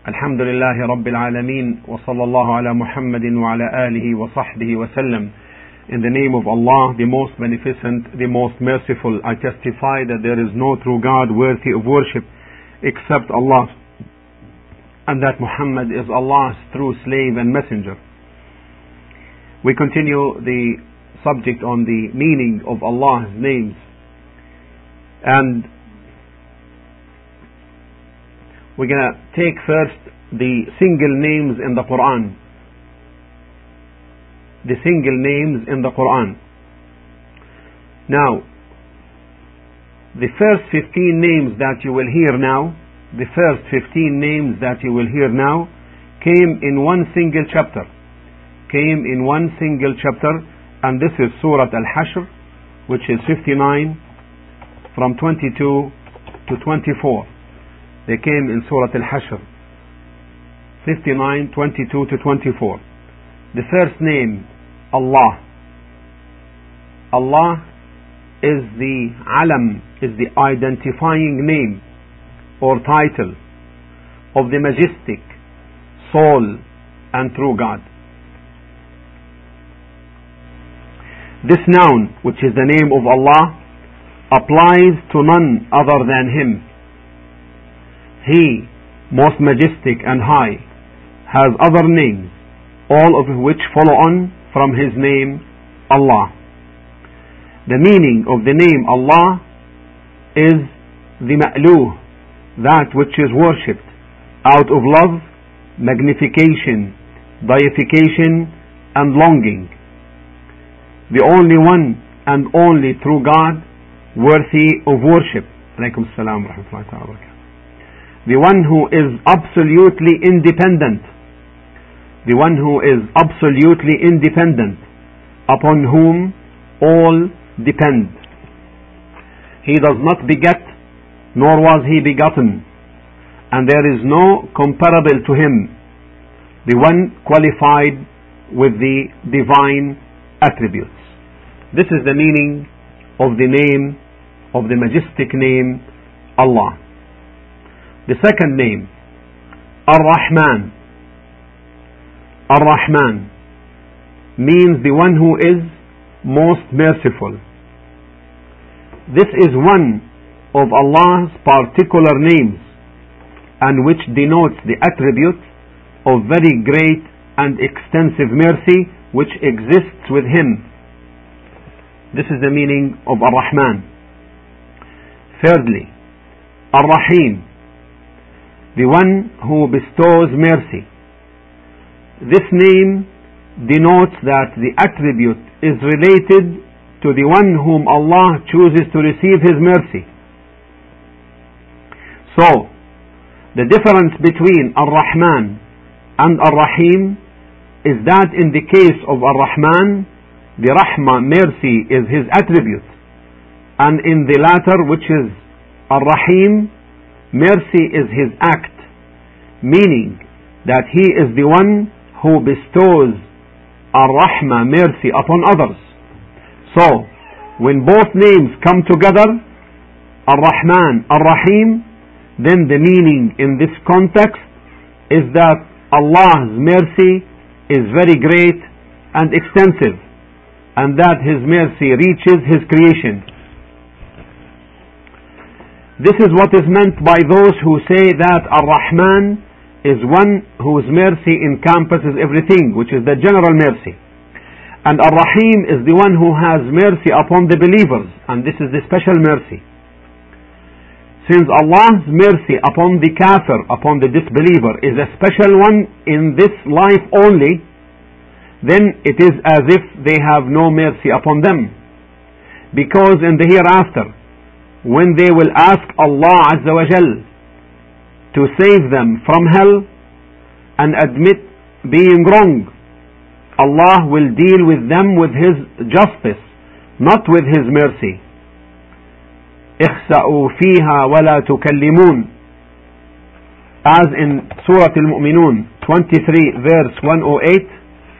الحمد لله رب العالمين وصلى الله على محمد وعلى آله وصحبه وسلم. In the name of Allah, the most beneficent, the most merciful, I testify that there is no true God worthy of worship except Allah, and that Muhammad is Allah's true slave and messenger. We continue the subject on the meaning of Allah's names, and we're going to take first the single names in the Quran. The single names in the Quran. Now, the first 15 names that you will hear now, came in one single chapter. And this is Surah Al-Hashr, which is 59 from 22 to 24. They came in Surah Al-Hashr 59, 22 to 24. The first name, Allah. Allah is the alam, is the identifying name or title of the majestic, sole and true God. This noun, which is the name of Allah, applies to none other than Him. He, most majestic and high, has other names, all of which follow on from His name, Allah. The meaning of the name Allah is the ma'luh, that which is worshipped out of love, magnification, deification, and longing. The only one and only true God worthy of worship. Alaykum as-salam wa rahmatullahi wa barakatuh. The one who is absolutely independent. The one who is absolutely independent, upon whom all depend. He does not beget, nor was he begotten, and there is no comparable to him, the one qualified with the divine attributes. This is the meaning of the name, of the majestic name, Allah. The second name, Ar-Rahman. Ar-Rahman means the one who is most merciful. This is one of Allah's particular names, and which denotes the attribute of very great and extensive mercy which exists with Him. This is the meaning of Ar-Rahman. Thirdly, Ar-Rahim, the one who bestows mercy. This name denotes that the attribute is related to the one whom Allah chooses to receive His mercy. So, the difference between Ar-Rahman and Ar-Rahim is that in the case of Ar-Rahman, the Rahmah, mercy, is His attribute, and in the latter, which is Ar-Rahim, mercy is His act, meaning that He is the one who bestows Ar-Rahmah, mercy, upon others. So, when both names come together, Ar-Rahman, Ar-Rahim, then the meaning in this context is that Allah's mercy is very great and extensive, and that His mercy reaches His creation. This is what is meant by those who say that Ar-Rahman is one whose mercy encompasses everything, which is the general mercy. And Ar-Rahim is the one who has mercy upon the believers, and this is the special mercy. Since Allah's mercy upon the kafir, upon the disbeliever, is a special one in this life only, then it is as if they have no mercy upon them. Because in the hereafter, when they will ask Allah Azza wa Jal to save them from hell and admit being wrong, Allah will deal with them with His justice, not with His mercy. اخسأوا فيها ولا تكلمون, as in Surah Al-Mu'minun 23 verse 108.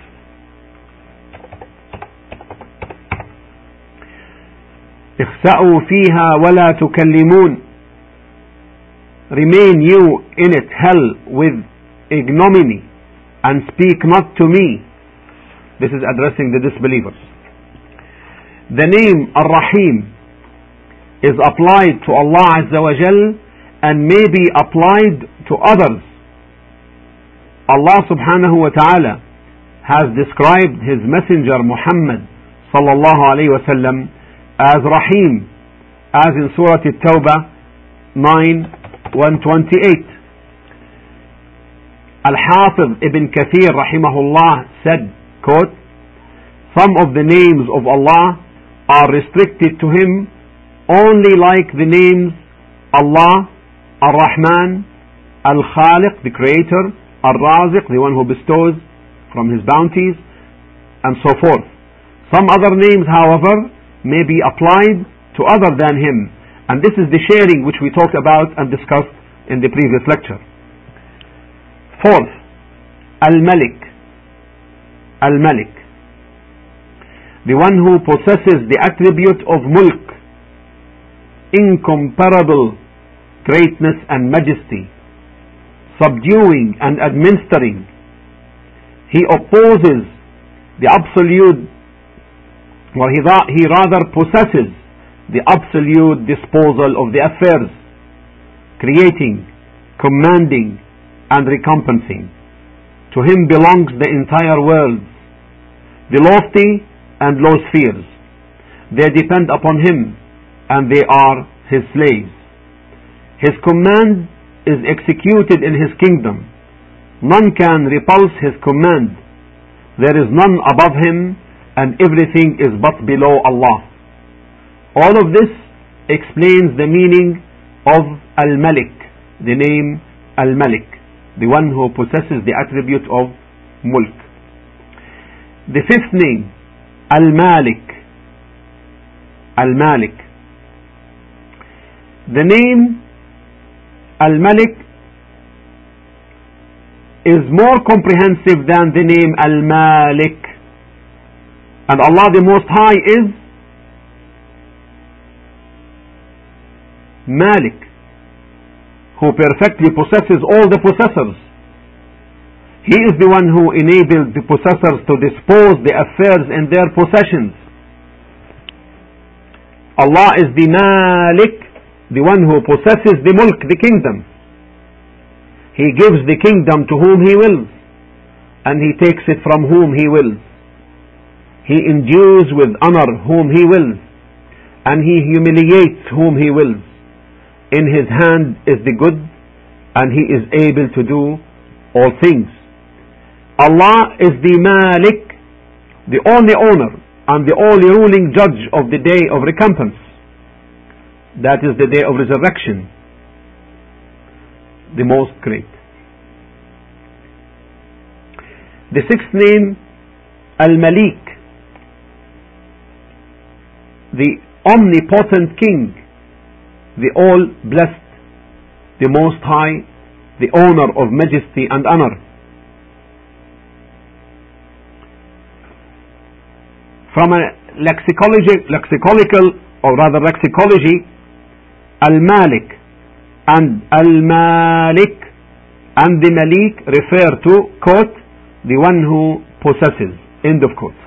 اخسأوا فيها ولا تكلمون, remain you in it, hell, with ignominy, and speak not to me. This is addressing the disbelievers. The name Ar-Rahim is applied to Allah Azza wa Jal and may be applied to others. Allah subhanahu wa ta'ala has described his messenger Muhammad sallallahu alayhi wa sallam as Rahim, as in Surah At-Tawbah 9:128. Al-Hafiz Ibn Kathir rahimahullah said, quote, some of the names of Allah are restricted to him only like the names Allah, Ar-Rahman, Al-Khaliq, the creator, Ar-Raziq, the one who bestows from his bounties, and so forth. Some other names, however, may be applied to other than him, and this is the sharing which we talked about and discussed in the previous lecture. Fourth, Al-Malik. Al-Malik, the one who possesses the attribute of mulk, incomparable greatness and majesty, subduing and administering. He opposes the absolute, or he rather possesses the absolute disposal of the affairs, creating, commanding, and recompensing. To him belongs the entire world, the lofty and low spheres. They depend upon him, and they are his slaves. His command is executed in his kingdom. None can repulse his command. There is none above him, and everything is but below Allah. All of this explains the meaning of Al-Malik, the name Al-Malik, the one who possesses the attribute of mulk. The fifth name, Al-Malik. Al-Malik. The name Al-Malik is more comprehensive than the name Al-Malik, and Allah the Most High is Malik, who perfectly possesses all the possessors. He is the one who enabled the possessors to dispose the affairs in their possessions. Allah is the Malik, the one who possesses the mulk, the kingdom. He gives the kingdom to whom he wills, and he takes it from whom he wills. He endues with honor whom he wills, and he humiliates whom he wills. In his hand is the good, and he is able to do all things. Allah is the Malik, the only owner and the only ruling judge of the day of recompense. That is the day of resurrection, the most great. The sixth name, Al-Malik, the omnipotent king, the all-blessed, the most high, the owner of majesty and honor. From a lexicology, Al-Malik and Al-Malik and the Malik refer to, quote, the one who possesses, end of quote.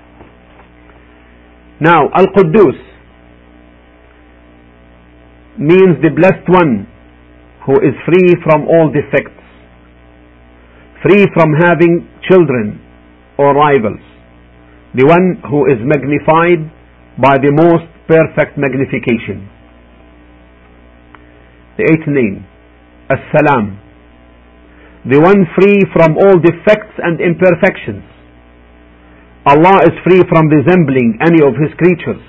Now, Al-Quddus means the blessed one who is free from all defects, free from having children or rivals, the one who is magnified by the most perfect magnification. The eighth name, As-Salam, the one free from all defects and imperfections. Allah is free from resembling any of his creatures.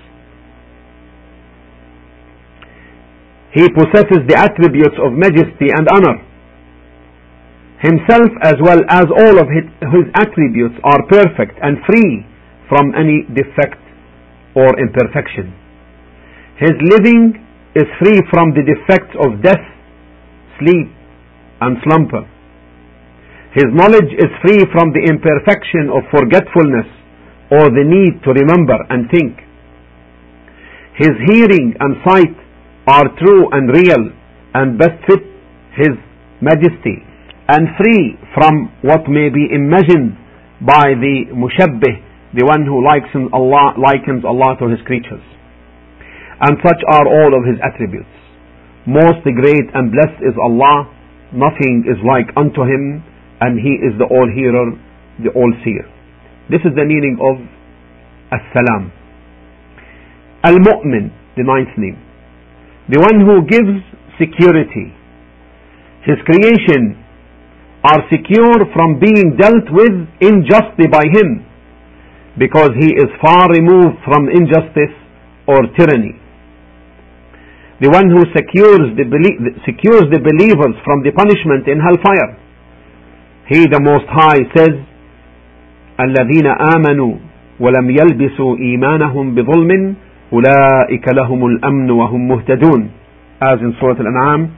He possesses the attributes of majesty and honor. Himself as well as all of his attributes are perfect and free from any defect or imperfection. His living is free from the defects of death, sleep, and slumber. His knowledge is free from the imperfection of forgetfulness or the need to remember and think. His hearing and sight are true and real and best fit his majesty and free from what may be imagined by the mushabbih, the one who likens Allah to his creatures. And such are all of his attributes. Most great and blessed is Allah, nothing is like unto him, and he is the all-hearer, the all-seer. This is the meaning of As-Salam. Al-Mu'min, the ninth name, the one who gives security. His creation are secure from being dealt with unjustly by him, because he is far removed from injustice or tyranny. The one who secures the believers from the punishment in hellfire. He, the Most High, says, الَّذِينَ آمَنُوا وَلَمْ يَلْبِسُوا إِيمَانَهُمْ بِظُلْمٍ أُولَٰئِكَ لَهُمُ الْأَمْنُ وَهُمْ مُهْتَدُونَ, as in Surah Al-An'am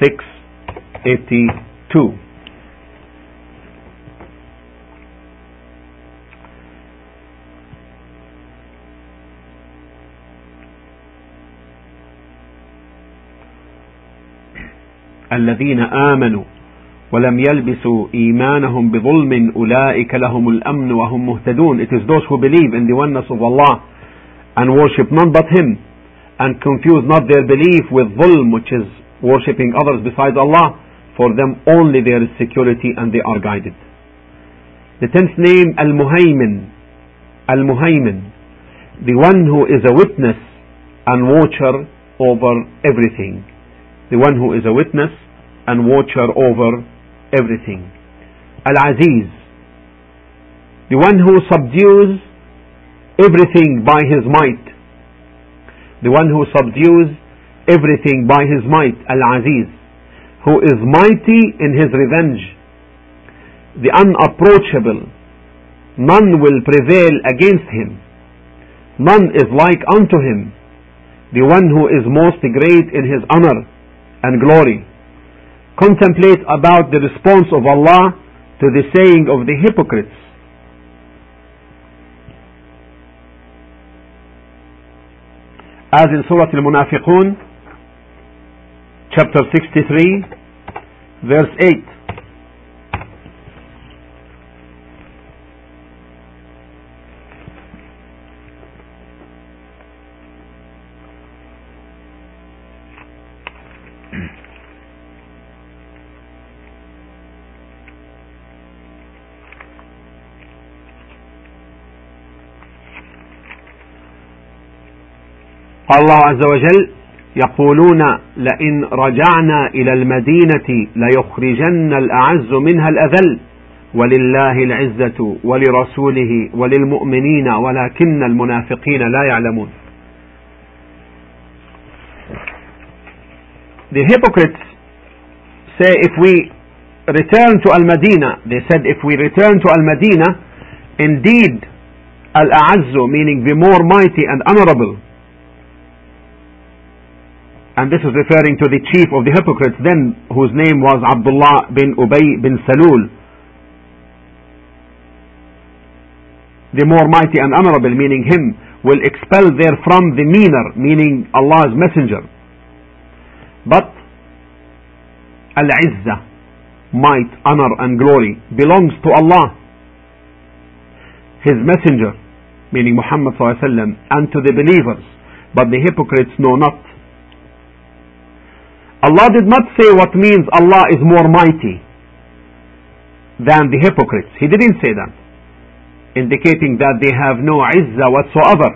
6:82. الذين آمنوا ولم يلبسوا إيمانهم بظلم أولئك لهم الأمن وهم مهتدون. It is those who believe in the oneness of Allah and worship none but Him, and confuse not their belief with dhulm, which is worshipping others besides Allah. For them only there is security and they are guided. The 10th name, Al-Muhaymin. Al-Muhaymin, the one who is a witness and watcher over everything. The one who is a witness and watcher over everything. Al-Aziz, the one who subdues everything by his might. The one who subdues everything by his might. Al-Aziz, who is mighty in his revenge. The unapproachable, none will prevail against him. None is like unto him. The one who is most great in his honor and glory. Contemplate about the response of Allah to the saying of the hypocrites. As in Surah Al-Munafiqun, chapter 63, verse 8. الله عز وجل يقولون لئن رجعنا إلى المدينة ليخرجن الأعز منها الأذل ولله العزة ولرسوله وللمؤمنين ولكن المنافقين لا يعلمون. The hypocrites say, if we return to Al-Madinah, they said, if we return to Al-Madinah, indeed Al-A'azzu, meaning the more mighty and honorable. And this is referring to the chief of the hypocrites then, whose name was Abdullah bin Ubay bin Salul. The more mighty and honorable, meaning him, will expel therefrom the meaner, meaning Allah's messenger. But Al-Izzah, might, honor and glory, belongs to Allah, His messenger, meaning Muhammad ﷺ, and to the believers, but the hypocrites know not. Allah did not say what means Allah is more mighty than the hypocrites. He didn't say that, indicating that they have no izzah whatsoever.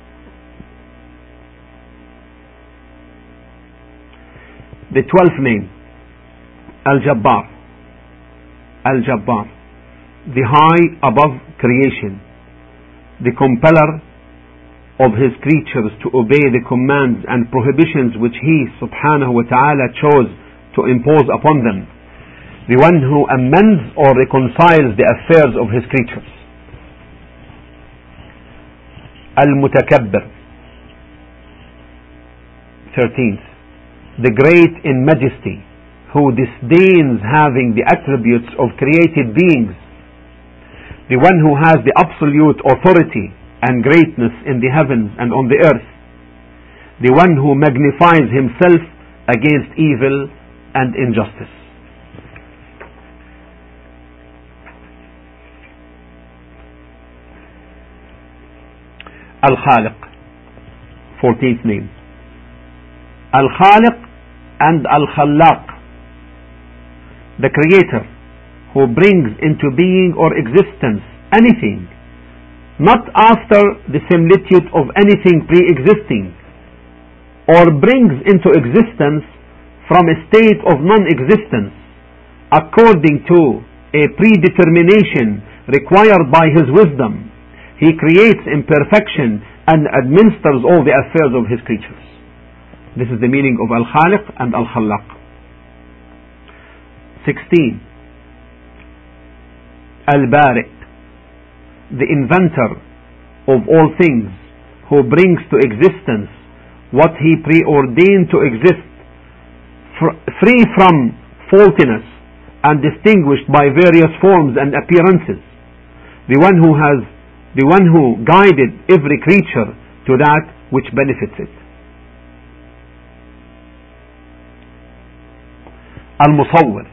The 12th name, Al-Jabbar. Al-Jabbar, the high above creation, the compeller of his creatures to obey the commands and prohibitions which he subhanahu wa ta'ala chose to impose upon them, the one who amends or reconciles the affairs of his creatures. Al-Mutakabbir, 13th, the great in majesty, who disdains having the attributes of created beings, the one who has the absolute authority and greatness in the heavens and on the earth, the one who magnifies himself against evil and injustice. Al-Khaliq, 14th name. Al-Khaliq and Al-Khallaq, the creator who brings into being or existence anything, not after the similitude of anything pre-existing, or brings into existence from a state of non-existence according to a predetermination required by his wisdom. He creates in perfection and administers all the affairs of his creatures. This is the meaning of Al-Khaliq and Al-Khallaq. 16. Al-Bari', the inventor of all things, who brings to existence what he preordained to exist, free from faultiness and distinguished by various forms and appearances. The one who guided every creature to that which benefits it. Al-Musawwir,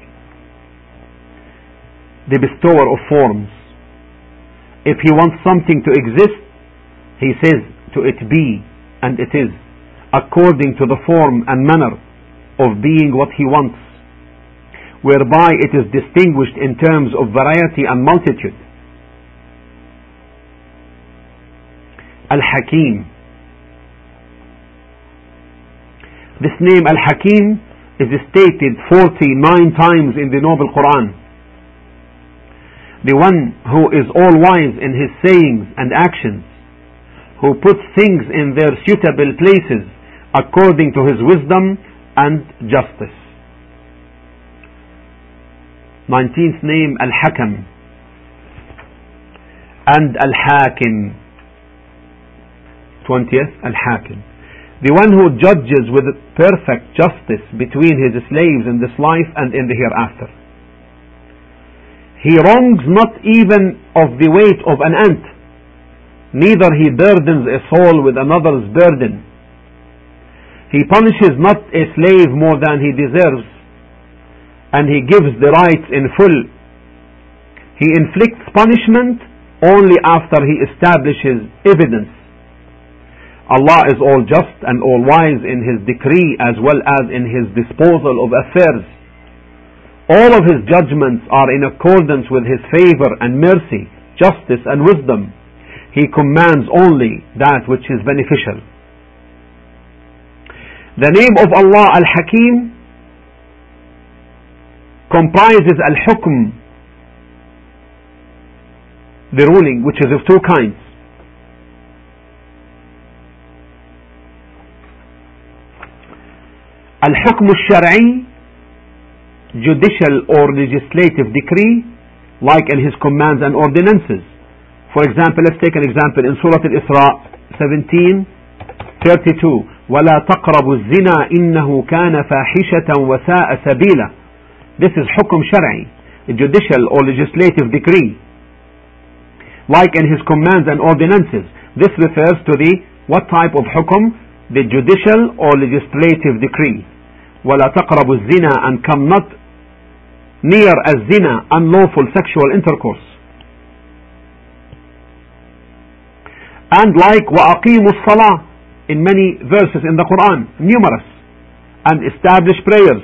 the bestower of forms. If he wants something to exist, he says to it be, and it is, according to the form and manner of being what he wants, whereby it is distinguished in terms of variety and multitude. Al-Hakim. This name Al-Hakim is stated 49 times in the Noble Quran. The one who is all wise in his sayings and actions, who puts things in their suitable places according to his wisdom and justice. 19th name Al-Hakam and Al-Hakim. 20th Al-Hakim, the one who judges with perfect justice between his slaves in this life and in the hereafter. He wrongs not even of the weight of an ant, neither he burdens a soul with another's burden. He punishes not a slave more than he deserves, and he gives the rights in full. He inflicts punishment only after he establishes evidence. Allah is all just and all wise in his decree as well as in his disposal of affairs. All of his judgments are in accordance with his favor and mercy, justice and wisdom. He commands only that which is beneficial. The name of Allah Al-Hakim comprises Al-Hukm, the ruling, which is of two kinds. Al-Hukm al-Shar'i, judicial or legislative decree, like in his commands and ordinances. For example, let's take an example in Surah Al-Isra 17:32. وَلَا تَقْرَبُوا الزِّنَا إِنَّهُ كَانَ فَاحِشَةً وَسَاءَ سَبِيلًا. This is Hukm Shar'i, a judicial or legislative decree. Like in his commands and ordinances. This refers to the what type of Hukm? The judicial or legislative decree. وَلَا تَقْرَبُوا الزِّنَا, and come not near az-zina, unlawful sexual intercourse. And like وَأَقِيمُوا الصَّلَاةِ in many verses in the Quran, numerous, and establish prayers.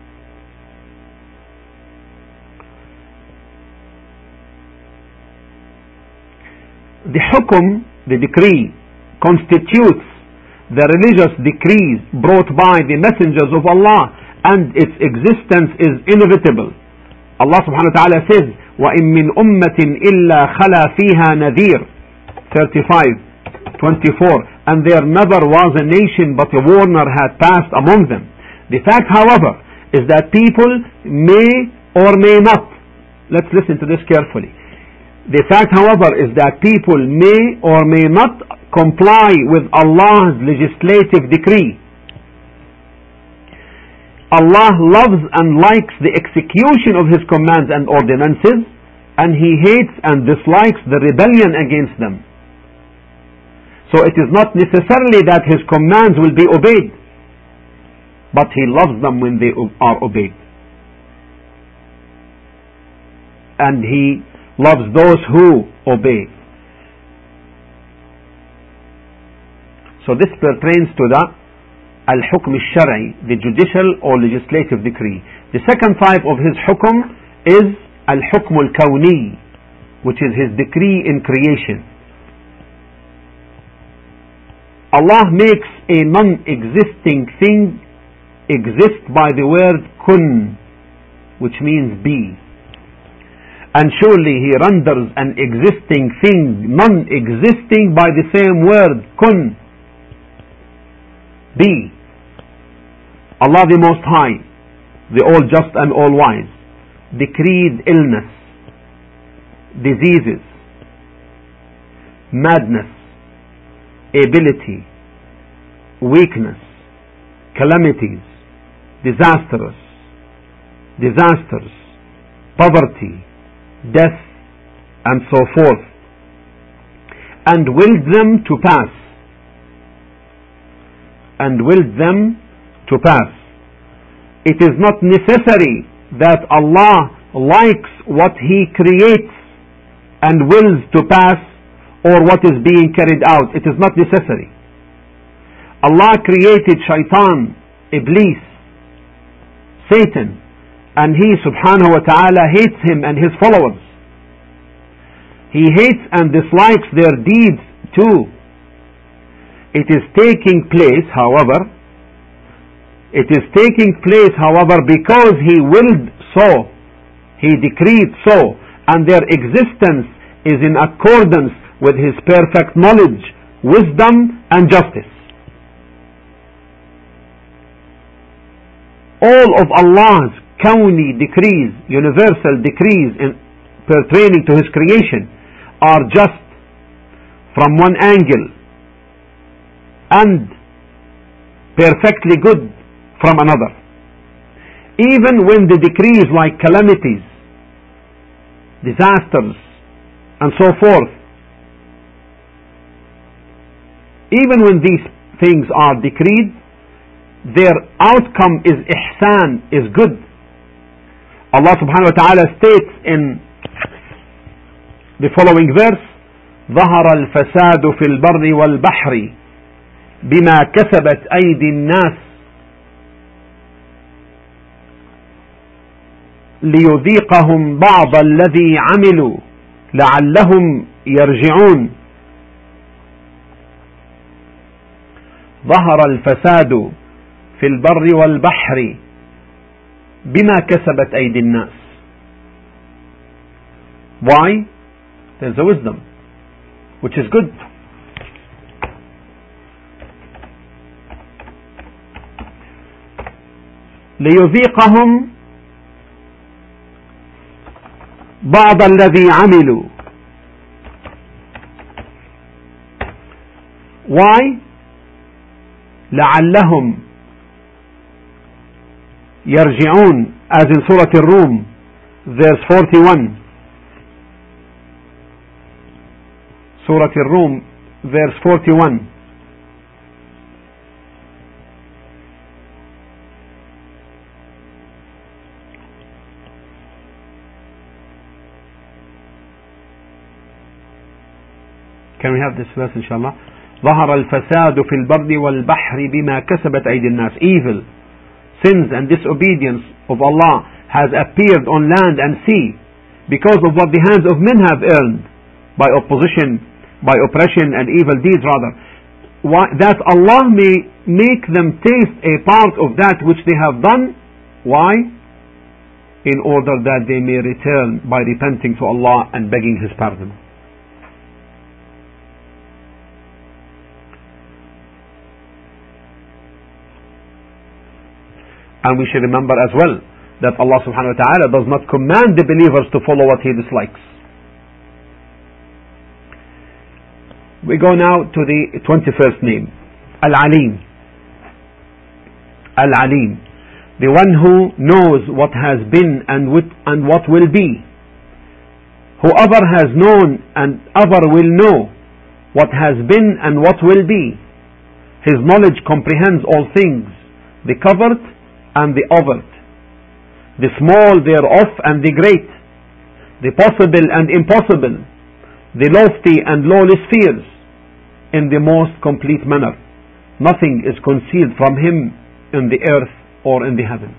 The Hukum, the decree, constitutes the religious decrees brought by the messengers of Allah, and its existence is inevitable. Allah subhanahu wa ta'ala says, وَإِن مِّنْ أُمَّةٍ إِلَّا خَلَى فِيهَا نَذِيرٌ 35:24, and there never was a nation but a warner had passed among them. The fact, however, is that people may or may not, let's listen to this carefully. The fact, however, is that people may or may not comply with Allah's legislative decree. Allah loves and likes the execution of his commands and ordinances, and he hates and dislikes the rebellion against them. So it is not necessarily that his commands will be obeyed, but he loves them when they are obeyed. And he loves those who obey. So this pertains to the al-hukm al-shar'i, the judicial or legislative decree. The second type of his hukm is al-hukm al-kawni, which is his decree in creation. Allah makes a non-existing thing exist by the word kun, which means be. And surely He renders an existing thing non-existing by the same word kun, be. Allah the Most High, the All-Just and All-Wise, decreed illness, diseases, madness, ability, weakness, calamities, disasters, poverty, death, and so forth, and willed them to pass. It is not necessary that Allah likes what He creates and wills to pass, or what is being carried out. It is not necessary. Allah created Shaitan, Iblis, Satan, and He subhanahu wa ta'ala hates him and his followers. He hates and dislikes their deeds too. It is taking place, however, because He willed so, He decreed so, and their existence is in accordance with His perfect knowledge, wisdom, and justice. All of Allah's kawni decrees, universal decrees pertaining to His creation, are just from one angle and perfectly good from another. Even when the decrees like calamities, disasters, and so forth, even when these things are decreed, their outcome is ihsan, is good. Allah subhanahu wa ta'ala states in the following verse, ظهر الفساد في البر والبحر بما كسبت أيدي الناس ليذيقهم بعض الذي عملوا لعلهم يرجعون. ظهر الفساد في البر والبحر بما كسبت أيدي الناس. Why? There's a wisdom, which is good. ليذيقهم بعض الذي عملوا. Why? لعلهم يرجعون, as in Surah Ar-Rum, verse 41. Surah Ar-Rum, verse 41. Can we have this verse, inshallah? ظهر الفساد في البر والبحر بما كسبت أيدي الناس. Evil, sins and disobedience of Allah has appeared on land and sea because of what the hands of men have earned by oppression and evil deeds rather. That Allah may make them taste a part of that which they have done. Why? In order that they may return by repenting to Allah and begging His pardon. And we should remember as well that Allah subhanahu wa ta'ala does not command the believers to follow what He dislikes. We go now to the 21st name, Al-Alim. Al-Alim, the one who knows what has been and what will be. Whoever has known and ever will know what has been and what will be. His knowledge comprehends all things, the covered and the overt, the small thereof and the great, the possible and impossible, the lofty and lowly spheres, in the most complete manner. Nothing is concealed from him in the earth or in the heaven.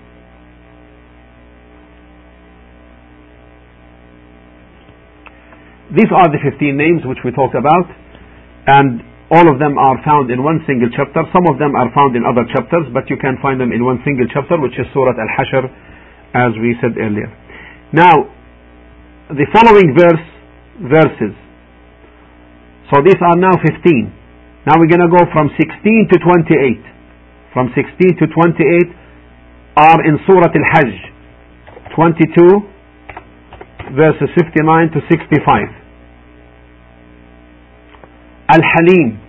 These are the 15 names which we talked about, and all of them are found in one single chapter. Some of them are found in other chapters, but you can find them in one single chapter, which is Surah Al-Hashr, as we said earlier. Now, the following verses. So these are now 15. Now we're going to go from 16 to 28. From 16 to 28 are in Surah Al-Hajj, 22 verses 59 to 65. Al-Halim,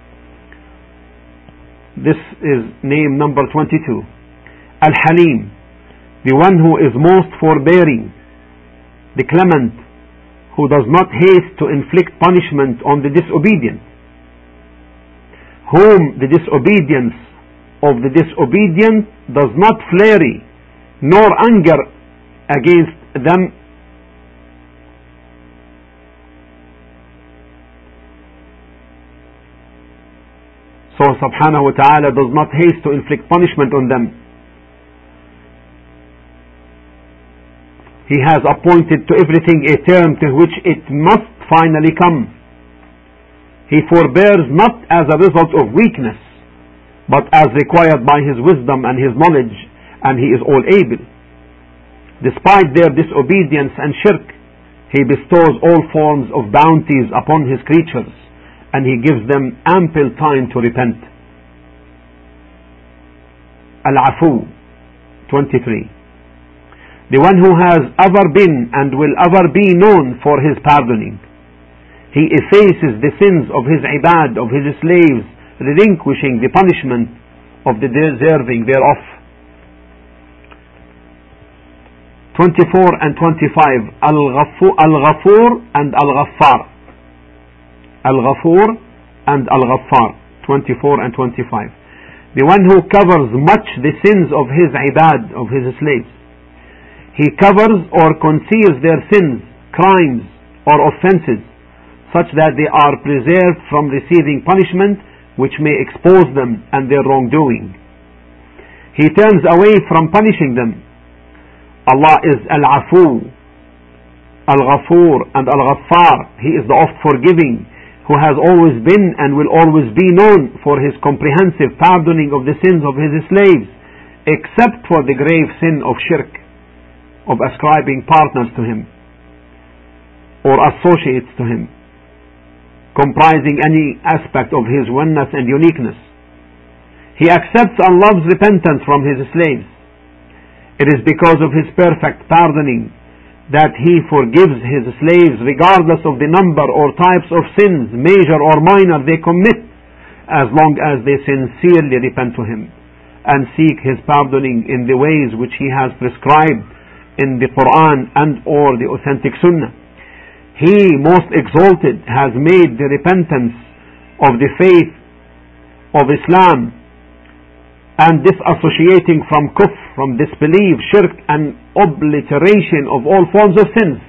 this is name number 22. Al-Halim, the one who is most forbearing, the clement, who does not haste to inflict punishment on the disobedient, whom the disobedience of the disobedient does not flare, nor anger against them. So subhanahu wa ta'ala does not haste to inflict punishment on them. He has appointed to everything a term to which it must finally come. He forbears not as a result of weakness, but as required by His wisdom and His knowledge, and He is all able. Despite their disobedience and shirk, He bestows all forms of bounties upon His creatures, and He gives them ample time to repent. Al-Afu, 23. The one who has ever been and will ever be known for His pardoning. He effaces the sins of His ibad, of His slaves, relinquishing the punishment of the deserving thereof. 24 and 25. Al-Ghafur and Al-Ghaffar. Al-Ghafur and Al-Ghaffar, 24 and 25. The one who covers much the sins of His ibad, of His slaves. He covers or conceals their sins, crimes or offenses, such that they are preserved from receiving punishment which may expose them and their wrongdoing. He turns away from punishing them. Allah is Al-Afu, Al-Ghafur and Al-Ghaffar. He is the oft forgiving, who has always been and will always be known for His comprehensive pardoning of the sins of His slaves, except for the grave sin of shirk, of ascribing partners to Him or associates to Him, comprising any aspect of His oneness and uniqueness. He accepts and loves repentance from His slaves. It is because of His perfect pardoning that He forgives His slaves regardless of the number or types of sins, major or minor, they commit, as long as they sincerely repent to Him and seek His pardoning in the ways which He has prescribed in the Quran and or the authentic Sunnah. He, most exalted, has made the repentance of the faith of Islam and disassociating from kufr, from disbelief, shirk and obliteration of all forms of sins.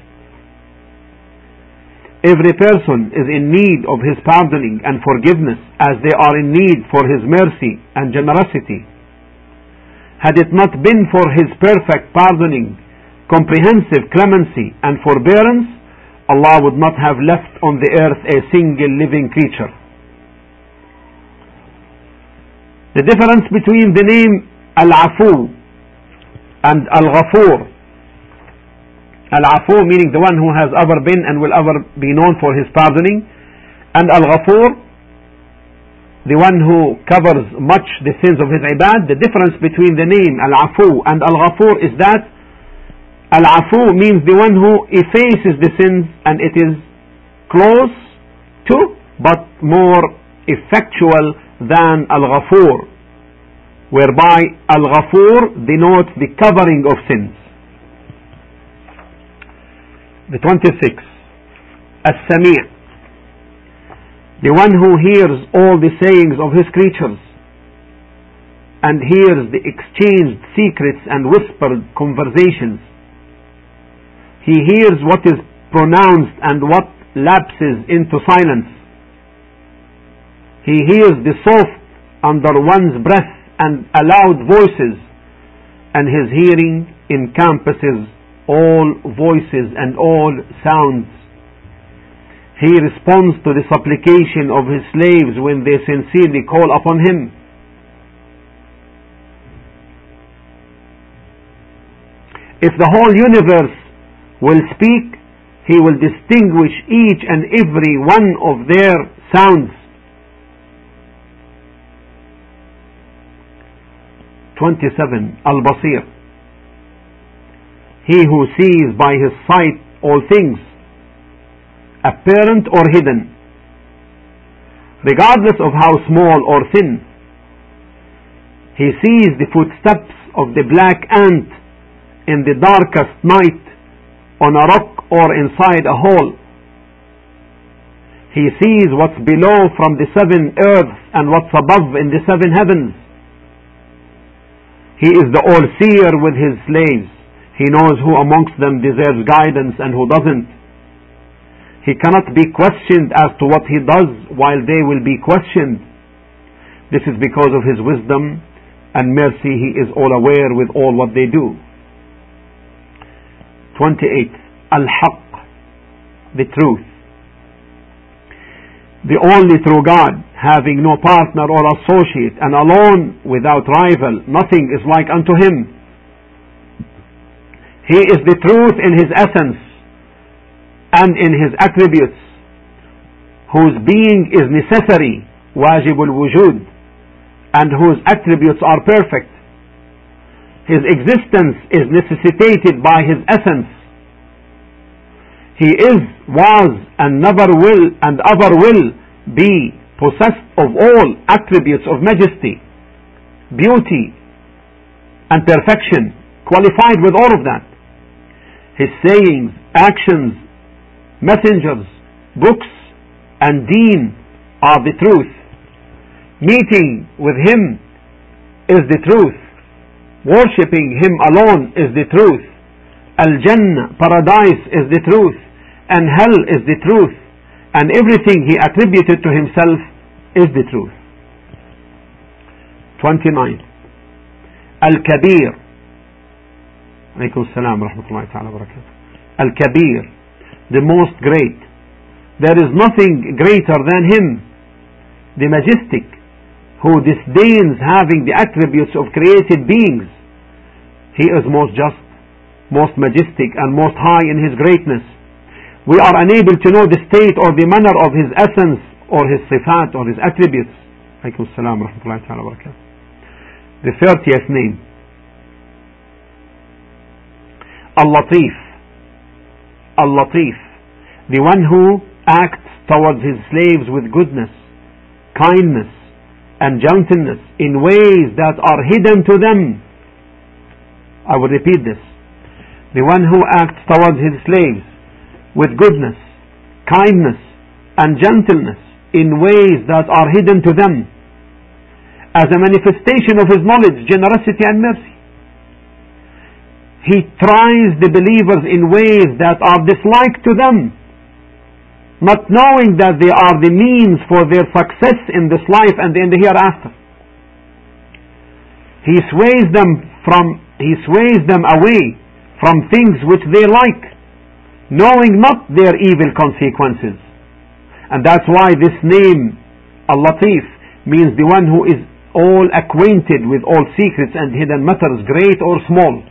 Every person is in need of His pardoning and forgiveness, as they are in need for His mercy and generosity. Had it not been for His perfect pardoning, comprehensive clemency and forbearance, Allah would not have left on the earth a single living creature. The difference between the name Al-Afu and Al-Ghafur. Al-Afu meaning the one who has ever been and will ever be known for His pardoning, and Al-Ghafur, the one who covers much the sins of His ibad. The difference between the name Al-Afu and Al-Ghafur is that Al-Afu means the one who effaces the sins, and it is close to but more effectual than Al-Ghafur, whereby Al-Ghafur denotes the covering of sins. The 26. As-Sami', the one who hears all the sayings of His creatures and hears the exchanged secrets and whispered conversations. He hears what is pronounced and what lapses into silence. He hears the soft under one's breath and aloud voices, and his hearing encompasses all voices and all sounds. He responds to the supplication of his slaves when they sincerely call upon him. If the whole universe will speak, he will distinguish each and every one of their sounds. 27. Al-Basir, he who sees by his sight all things, apparent or hidden, regardless of how small or thin. He sees the footsteps of the black ant in the darkest night on a rock or inside a hole. He sees what's below from the 7 earths and what's above in the 7 heavens. He is the all-seer with his slaves. He knows who amongst them deserves guidance and who doesn't. He cannot be questioned as to what he does while they will be questioned. This is because of his wisdom and mercy. He is all aware with all what they do. 28. Al-Haq, the truth. The only true God, having no partner or associate, and alone without rival, nothing is like unto him. He is the truth in his essence and in his attributes, whose being is necessary, wajibul wujud, and whose attributes are perfect. His existence is necessitated by his essence. He is, was, and never will, and ever will be possessed of all attributes of majesty, beauty, and perfection, qualified with all of that. His sayings, actions, messengers, books, and deen are the truth. Meeting with him is the truth. Worshipping him alone is the truth. Al-Jannah, paradise, is the truth, and hell is the truth, and everything he attributed to himself is the truth. 29. Al-Kabir. Alaykum as-salam wa rahmatullahi ta'ala wa barakatuh. Al-Kabir, the most great. There is nothing greater than him, the majestic, who disdains having the attributes of created beings. He is most just, most majestic, and most high in his greatness. We are unable to know the state or the manner of his essence or his sifat or his attributes. Alaykum as-salam wa rahmatullahi ta'ala wa barakatuh. The 30th name, Al-Latif. Al-Latif, the one who acts towards his slaves with goodness, kindness, and gentleness in ways that are hidden to them. I will repeat this. The one who acts towards his slaves with goodness, kindness, and gentleness in ways that are hidden to them, as a manifestation of his knowledge, generosity, and mercy. He tries the believers in ways that are disliked to them, not knowing that they are the means for their success in this life and in the hereafter. He sways them away from things which they like, knowing not their evil consequences. And that's why this name, Al-Latif, means the one who is all acquainted with all secrets and hidden matters, great or small.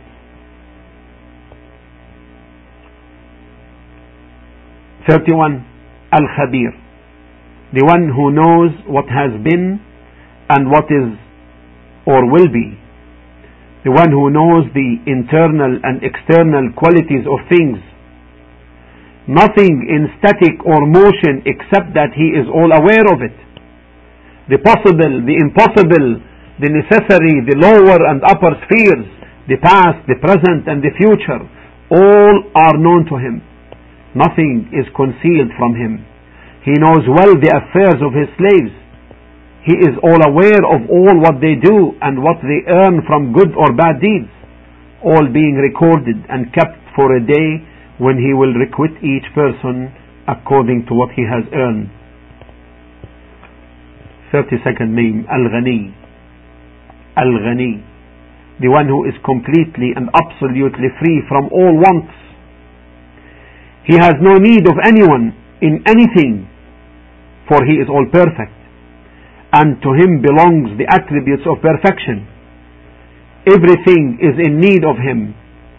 Al-Khabir, the one who knows what has been and what is or will be, the one who knows the internal and external qualities of things, nothing in static or motion except that he is all aware of it. The possible, the impossible, the necessary, the lower and upper spheres, the past, the present, and the future, all are known to him. Nothing is concealed from him. He knows well the affairs of his slaves. He is all aware of all what they do and what they earn from good or bad deeds, all being recorded and kept for a day when he will requite each person according to what he has earned. 32nd name, Al-Ghani. Al-Ghani, the one who is completely and absolutely free from all wants. He has no need of anyone in anything, for he is all perfect, and to him belongs the attributes of perfection. Everything is in need of him.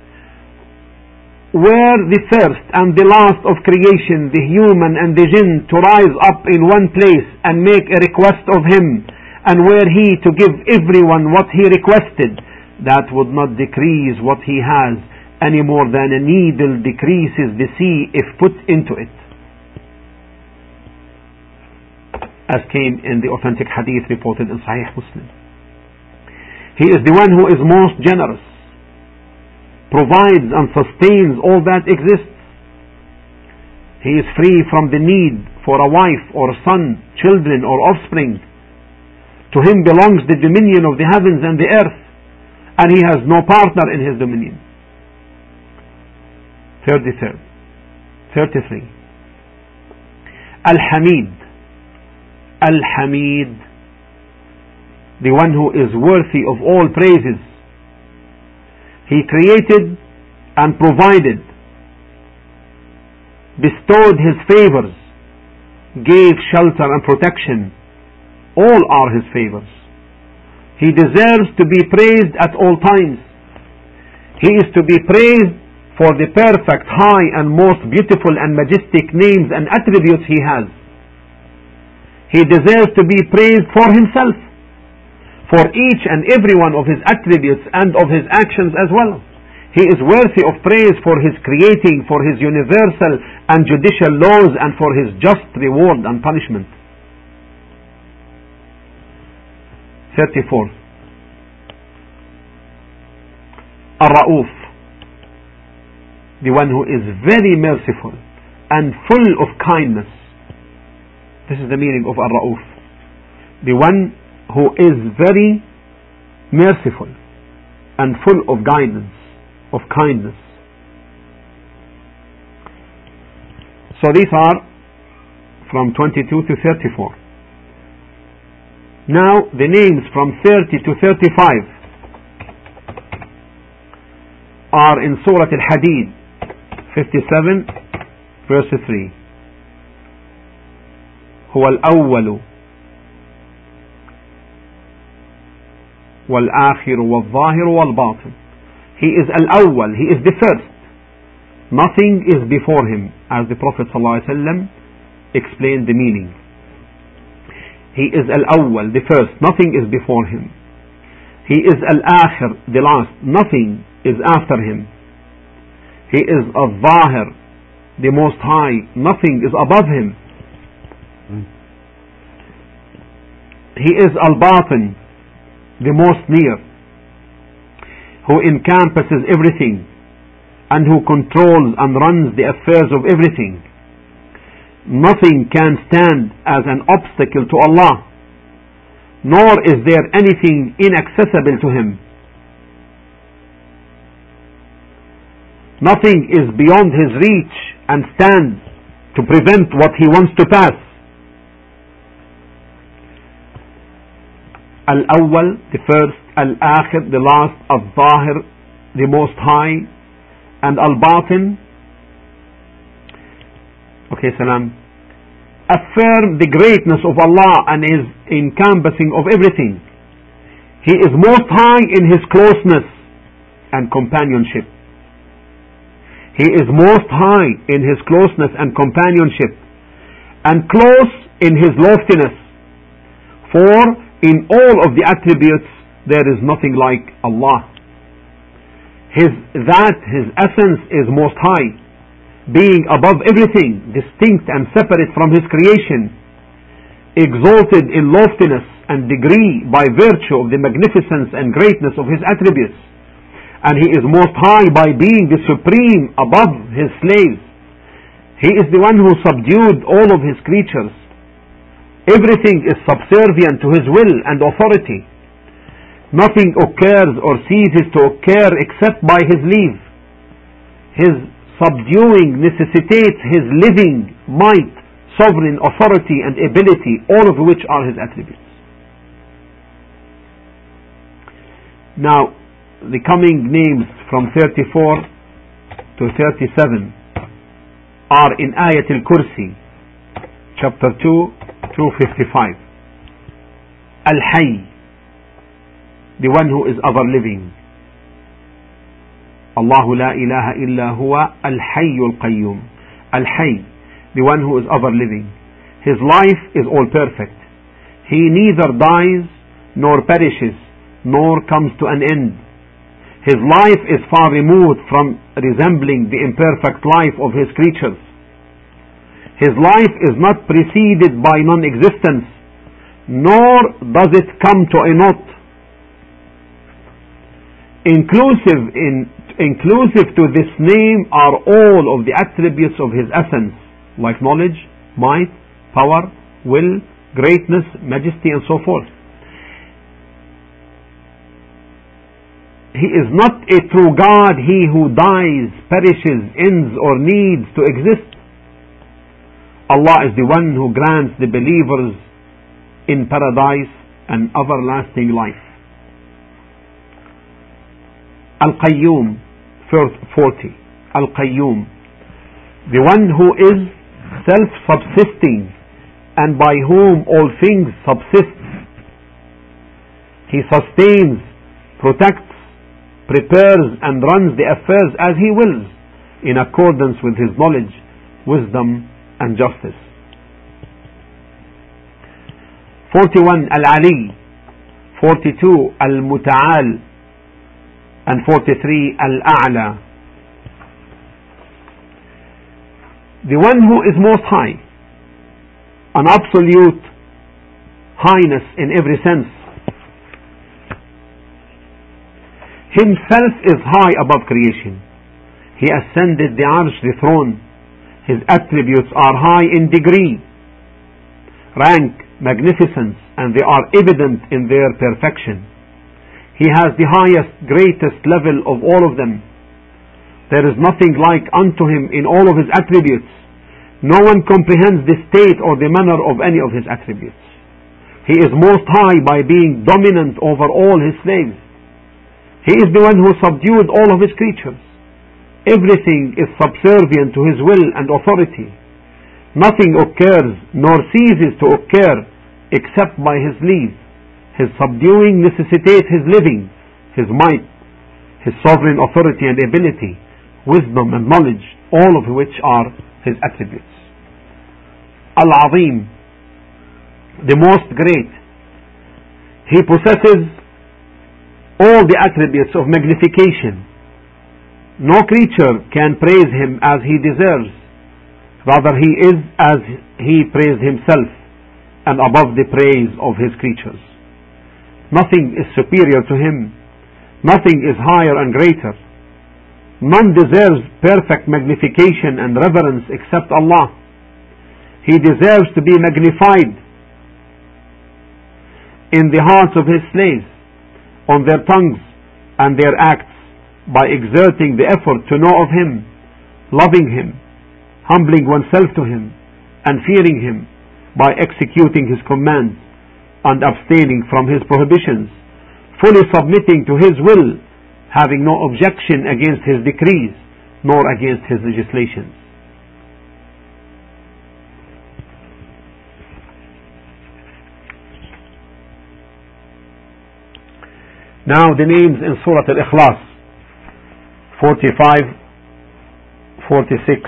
Were the first and the last of creation, the human and the jinn, to rise up in one place and make a request of him, and were he to give everyone what he requested, that would not decrease what he has any more than a needle decreases the sea if put into it, as came in the authentic hadith reported in Sahih Muslim. He is the one who is most generous, provides and sustains all that exists. He is free from the need for a wife or son, children or offspring. To him belongs the dominion of the heavens and the earth, and he has no partner in his dominion. 33. Al-Hamid. Al-Hamid, the one who is worthy of all praises. He created and provided, bestowed his favors, gave shelter and protection. All are his favors. He deserves to be praised at all times. He is to be praised for the perfect, high and most beautiful and majestic names and attributes he has. He deserves to be praised for himself, for each and every one of his attributes and of his actions as well. He is worthy of praise for his creating, for his universal and judicial laws, and for his just reward and punishment. 34. Ar-Ra'uf, the one who is very merciful and full of kindness. This is the meaning of Ar-Ra'uf. The one who is very merciful and full of guidance, of kindness. So these are from 22 to 34. Now the names from 30 to 35 are in Surah Al-Hadid 57 verse 3. هو الأول والآخر والظاهر والباطن. He is Al-Awwal, he is the first. Nothing is before him, as the Prophet ﷺ explained the meaning. He is Al-Awwal, the first. Nothing is before him. He is Al-Akhir, the last. Nothing is after him. He is Al-Zahir, the most high. Nothing is above him. He is Al-Batin, the most near, who encompasses everything and who controls and runs the affairs of everything. Nothing can stand as an obstacle to Allah, nor is there anything inaccessible to him. Nothing is beyond his reach and stands to prevent what he wants to pass. Al-Awwal, the first, Al-Akhir, the last, Al-Zahir, the most high, and Al-Batin, affirm the greatness of Allah and His encompassing of everything. He is most high in His closeness and companionship. He is most high in His closeness and companionship, and close in His loftiness. For in all of the attributes there is nothing like Allah. His essence is most high, being above everything, distinct and separate from His creation, exalted in loftiness and degree by virtue of the magnificence and greatness of His attributes. And He is most high by being the supreme above His slaves. He is the one who subdued all of His creatures. Everything is subservient to His will and authority. Nothing occurs or ceases to occur except by His leave. His subduing necessitates His living, might, sovereign authority and ability, all of which are His attributes. Now, the coming names from 34 to 37 are in Ayat al-Kursi, chapter 2, 255. Al-Hayy, the one who is ever living. Allahu la ilaha illa huwa al-Hayyul Qayyum. Al-Hayy, the one who is ever living. His life is all perfect. He neither dies nor perishes nor comes to an end. His life is far removed from resembling the imperfect life of his creatures. His life is not preceded by non-existence, nor does it come to a naught. Inclusive to this name are all of the attributes of his essence, like knowledge, might, power, will, greatness, majesty, and so forth. He is not a true God, he who dies, perishes, ends, or needs to exist. Allah is the one who grants the believers in paradise an everlasting life. Al-Qayyum, verse 40. Al-Qayyum, the one who is self-subsisting and by whom all things subsist. He sustains, protects, prepares and runs the affairs as he wills, in accordance with his knowledge, wisdom and justice. 41 Al-Ali, 42 Al-Muta'al, and 43 Al-A'la. The one who is most high, an absolute highness in every sense. Himself is high above creation. He ascended the arsh, the throne. His attributes are high in degree, rank, magnificence, and they are evident in their perfection. He has the highest, greatest level of all of them. There is nothing like unto him in all of his attributes. No one comprehends the state or the manner of any of his attributes. He is most high by being dominant over all his slaves. He is the one who subdued all of his creatures. Everything is subservient to his will and authority. Nothing occurs nor ceases to occur except by his leave. His subduing necessitates his living, his might, his sovereign authority and ability, wisdom and knowledge, all of which are his attributes. Al-Azim, the most great. He possesses all the attributes of magnification. No creature can praise him as he deserves. Rather, he is as he praised himself and above the praise of his creatures. Nothing is superior to him. Nothing is higher and greater. None deserves perfect magnification and reverence except Allah. He deserves to be magnified in the hearts of his slaves, on their tongues and their acts, by exerting the effort to know of him, loving him, humbling oneself to him, and fearing him, by executing his commands and abstaining from his prohibitions, fully submitting to his will, having no objection against his decrees nor against his legislations. Now the names in Surah Al-Ikhlas, 45, 46.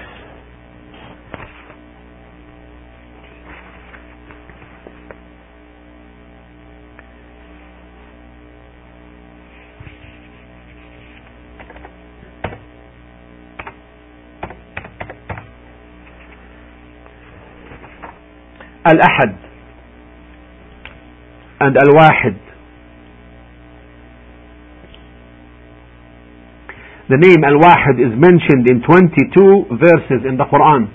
Al-Ahad and Al-Wahid. The name Al-Wahid is mentioned in 22 verses in the Quran.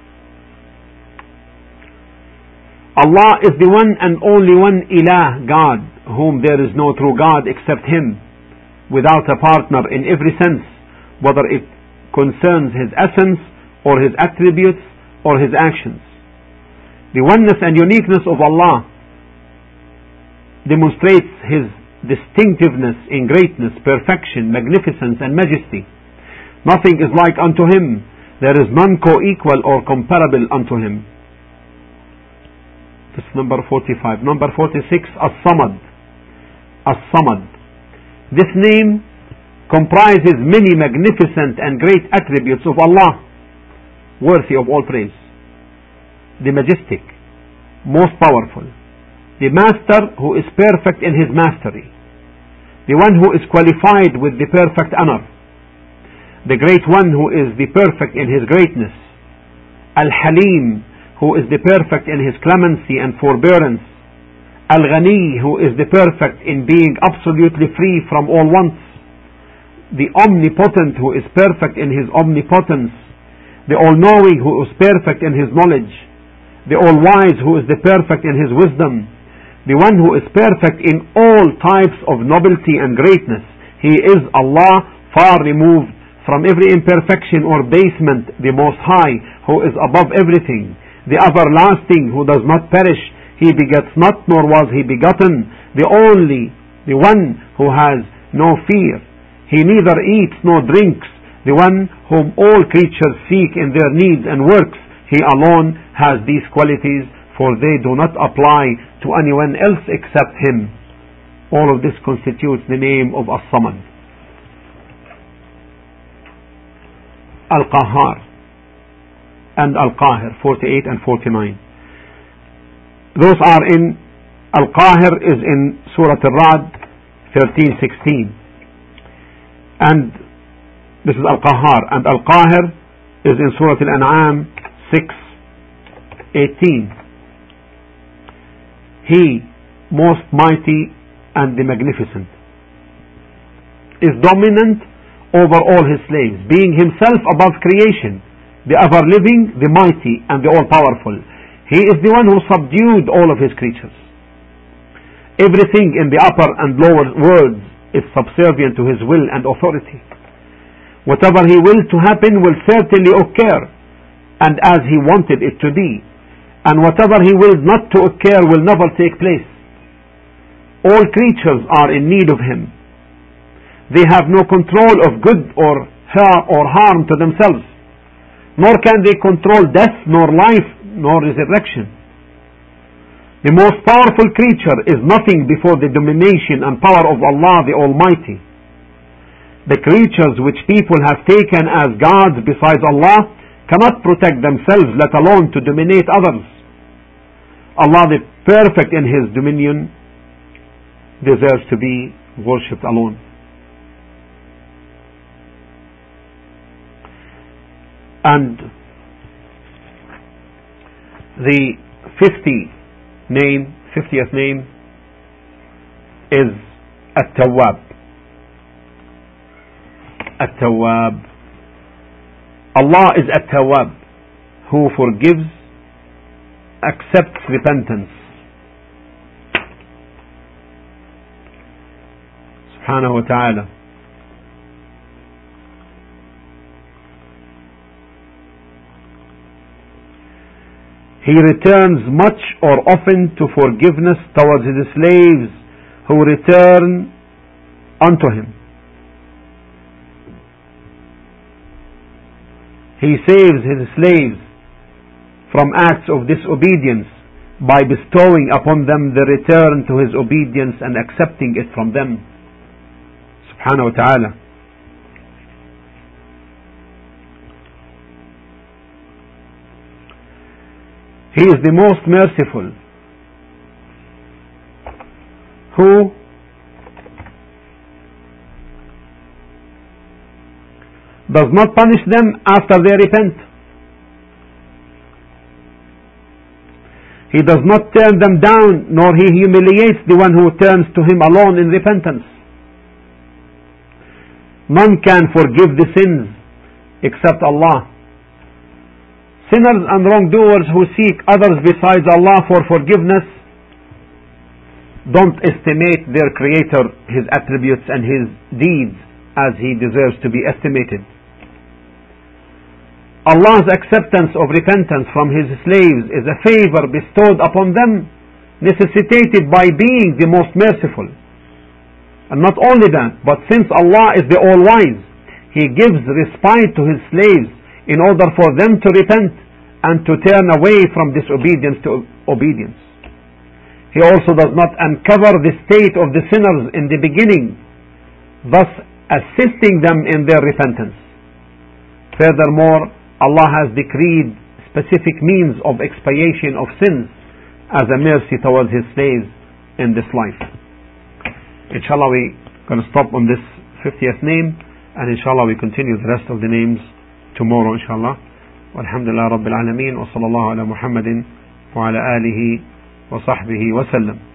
Allah is the one and only one Ilah, God, whom there is no true God except Him, without a partner in every sense, whether it concerns His essence or His attributes or His actions. The oneness and uniqueness of Allah demonstrates His distinctiveness in greatness, perfection, magnificence, and majesty. Nothing is like unto him. There is none co-equal or comparable unto him. This is number 45. Number 46, As-Samad. As-Samad. This name comprises many magnificent and great attributes of Allah, worthy of all praise. The majestic, most powerful, the master who is perfect in his mastery, the one who is qualified with the perfect honor, the great one who is the perfect in his greatness, Al-Halim, who is the perfect in his clemency and forbearance, Al-Ghani, who is the perfect in being absolutely free from all wants, the Omnipotent, who is perfect in his omnipotence, the All-Knowing, who is perfect in his knowledge, the All-Wise, who is the perfect in his wisdom, the one who is perfect in all types of nobilty and greatness. He is Allah, far removed from every imperfection or basement, the Most High, who is above everything, the everlasting, who does not perish. He begets not, nor was he begotten, the only, the one who has no fear. He neither eats nor drinks, the one whom all creatures seek in their needs and works. He alone has these qualities, for they do not apply to anyone else except him. All of this constitutes the name of As-Samad. Al-Qahhar and Al-Qahir, 48 and 49. Those are in, Al-Qahir is in Surah Al-Ra'd 13-16. And this is Al-Qahhar, and Al-Qahir is in Surah Al-An'am 6:18. He, most mighty and the magnificent, is dominant over all his slaves, being himself above creation, the ever-living, the mighty, and the all-powerful. He is the one who subdued all of his creatures. Everything in the upper and lower worlds is subservient to his will and authority. Whatever he wills to happen will certainly occur, and as he wanted it to be, and whatever he wills not to occur will never take place. All creatures are in need of him. They have no control of good or harm to themselves, nor can they control death, nor life, nor resurrection. The most powerful creature is nothing before the domination and power of Allah the Almighty. The creatures which people have taken as gods besides Allah cannot protect themselves, let alone to dominate others. Allah, the perfect in his dominion, deserves to be worshipped alone. And the 50th name is At-Tawwab. At-Tawwab. Allah is At-Tawwab, who forgives, accepts repentance. Subhanahu wa ta'ala. He returns much or often to forgiveness towards his slaves who return unto him. He saves his slaves from acts of disobedience by bestowing upon them the return to his obedience and accepting it from them. Subhanahu wa ta'ala. He is the most merciful, who does not punish them after they repent. He does not turn them down, nor he humiliates the one who turns to him alone in repentance. None can forgive the sins except Allah. Sinners and wrongdoers who seek others besides Allah for forgiveness don't estimate their Creator, His attributes and His deeds as He deserves to be estimated. Allah's acceptance of repentance from His slaves is a favor bestowed upon them, necessitated by being the most merciful. And not only that, but since Allah is the All-Wise, He gives respite to His slaves in order for them to repent and to turn away from disobedience to obedience. He also does not uncover the state of the sinners in the beginning, thus assisting them in their repentance. Furthermore, Allah has decreed specific means of expiation of sins as a mercy towards His slaves in this life. Inshallah, we're going to stop on this 50th name, and inshallah we continue the rest of the names tomorrow, inshallah. Walhamdulillah Rabbil Alameen, wa sallallahu ala Muhammadin wa ala alihi wa sahbihi wa sallam.